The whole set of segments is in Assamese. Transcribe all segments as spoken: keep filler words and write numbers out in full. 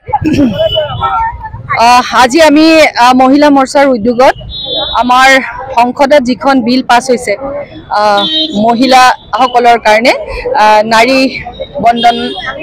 আজি আমি মহিলা মোৰ্চাৰ উদ্যোগত আমাৰ সংসদত যিখন বিল পাছ হৈছে মহিলাসকলৰ কাৰণে নাৰী বন্ধন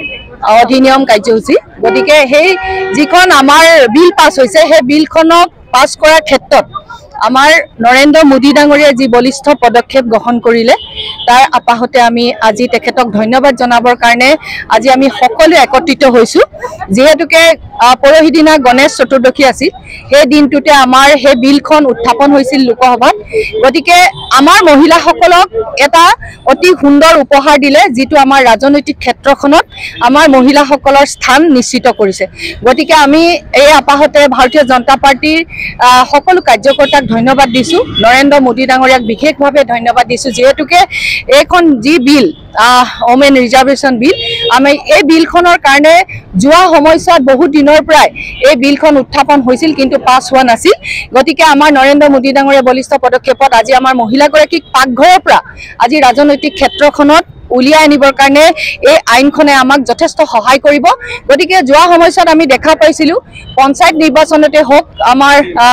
অধিনিয়ম কাৰ্যসূচী গতিকে সেই যিখন আমাৰ বিল পাছ হৈছে সেই বিলখনক পাছ কৰাৰ ক্ষেত্ৰত আমাৰ নৰেন্দ্ৰ মোদী ডাঙৰীয়াই যি বলিষ্ঠ পদক্ষেপ গ্ৰহণ কৰিলে তাৰ আপাহতে আমি আজি তেখেতক ধন্যবাদ জনাবৰ কাৰণে আজি আমি সকলো একত্ৰিত হৈছো যেহেতুকে পৰহি দিনা গণেশ চতুৰ্দশী আছিল সেই দিনটোতে আমাৰ সেই বিলখন উত্থাপন হৈছিল লোকসভাত গতিকে আমাৰ মহিলাসকলক এটা অতি সুন্দৰ উপহাৰ দিলে যিটো আমাৰ ৰাজনৈতিক ক্ষেত্ৰখনত আমাৰ মহিলাসকলৰ স্থান নিশ্চিত কৰিছে গতিকে আমি এই আপাহতে ভাৰতীয় জনতা পাৰ্টিৰ সকলো কাৰ্যকৰ্তাক ধন্যবাদ দিছো নৰেন্দ্ৰ মোদী ডাঙৰীয়াক বিশেষভাৱে ধন্যবাদ দিছো যেহেতুকে এইখন যি বিল ওমেন ৰিজাৰ্ভেশ্যন বিল আমি এই বিলখনৰ কাৰণে যোৱা সময়ছোৱাত বহু দিনৰ পৰাই এই বিলখন উত্থাপন হৈছিল কিন্তু পাছ হোৱা নাছিল গতিকে আমাৰ নৰেন্দ্ৰ মোদী ডাঙৰীয়া বলিষ্ঠ পদক্ষেপত আজি আমাৰ মহিলাগৰাকীক পাকঘৰৰ পৰা আজি ৰাজনৈতিক ক্ষেত্ৰখনত উলিয়াই আনিবৰ কাৰণে এই আইনখনে আমাক যথেষ্ট সহায় কৰিব গতিকে যোৱা সময়ছোৱাত আমি দেখা পাইছিলো পঞ্চায়ত নিৰ্বাচনতে হওক আমাৰ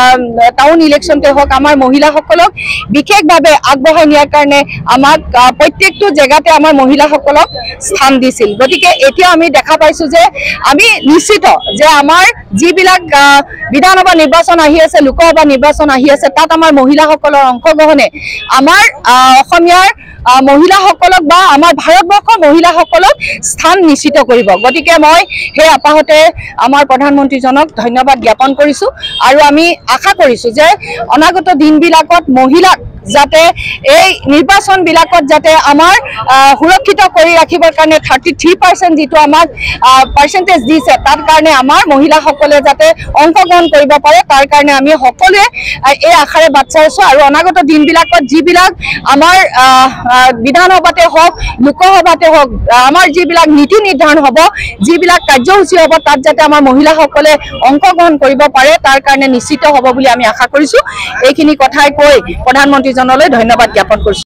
টাউন ইলেকশ্যনতে হওক আমাৰ মহিলাসকলক বিশেষভাৱে আগবঢ়াই নিয়াৰ কাৰণে আমাক প্ৰত্যেকটো জেগাতে আমাৰ মহিলাসকলক স্থান দিছিল গতিকে এতিয়া আমি দেখা পাইছো যে আমি নিশ্চিত যে আমাৰ যিবিলাক বিধানসভা নিৰ্বাচন আহি আছে লোকসভা নিৰ্বাচন আহি আছে তাত আমাৰ মহিলাসকলৰ অংশগ্ৰহণে আমাৰ অসমীয়াৰ মহিলাসকলক বা আমাৰ ভাৰতবৰ্ষৰ মহিলাসকলক স্থান নিশ্চিত কৰিব গতিকে মই সেই আপাহতে আমাৰ প্ৰধানমন্ত্ৰীজনক ধন্যবাদ জ্ঞাপন কৰিছো আৰু আমি আশা কৰিছো যে অনাগত দিনবিলাকত মহিলাক যাতে এই নিৰ্বাচন বিলাকত যাতে আমাৰ সুৰক্ষিত কৰি ৰাখিবৰ কাৰণে থাৰ্টি থ্ৰী পাৰ্চেণ্ট যিটো আমাক পাৰ্চেণ্টেজ দিছে তাৰ কাৰণে আমাৰ মহিলাসকলে যাতে অংশগ্ৰহণ কৰিব পাৰে তাৰ কাৰণে আমি সকলোৱে এই আশাৰে বাট চাই আছো আৰু অনাগত দিনবিলাকত যিবিলাক আমাৰ বিধানসভাতে হওক লোকসভাতে হওক আমাৰ যিবিলাক নীতি নিৰ্ধাৰণ হ'ব যিবিলাক কাৰ্যসূচী হ'ব তাত যাতে আমাৰ মহিলাসকলে অংশগ্ৰহণ কৰিব পাৰে তাৰ কাৰণে নিশ্চিত হ'ব বুলি আমি আশা কৰিছো এইখিনি কথাই কৈ প্ৰধানমন্ত্ৰীজনলৈ ধন্যবাদ জ্ঞাপন কৰিছো।